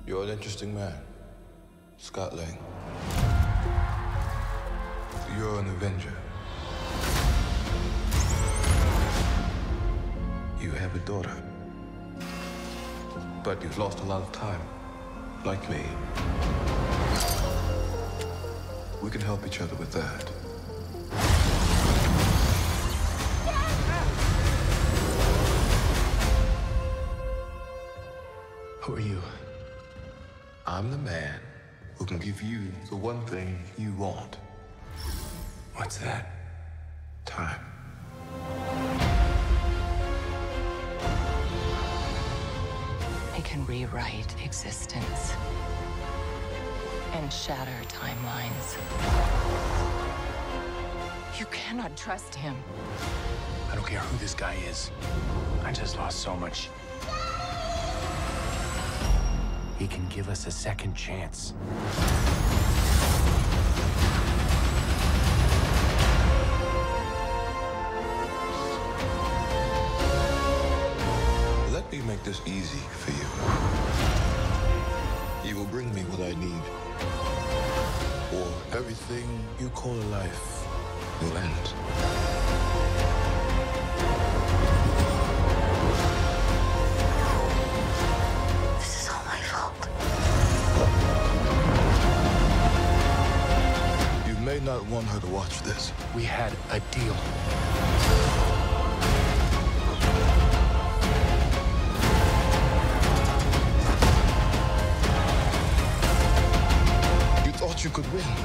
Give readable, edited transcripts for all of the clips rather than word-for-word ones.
You're an interesting man, Scott Lang. You're an Avenger. You have a daughter. But you've lost a lot of time, like me. We can help each other with that. Who are you? I'm the man who can give you the one thing you want. What's that? Time. I can rewrite existence and shatter timelines. You cannot trust him. I don't care who this guy is. I just lost so much. He can give us a second chance. Let me make this easy for you. You will bring me what I need, or everything you call a life will end. This is all my fault. You may not want her to watch this. We had a deal. Thought you could win.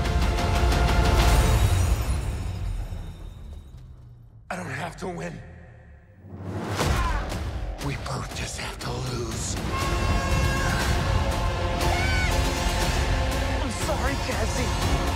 I don't have to win. We both just have to lose. I'm sorry, Cassie.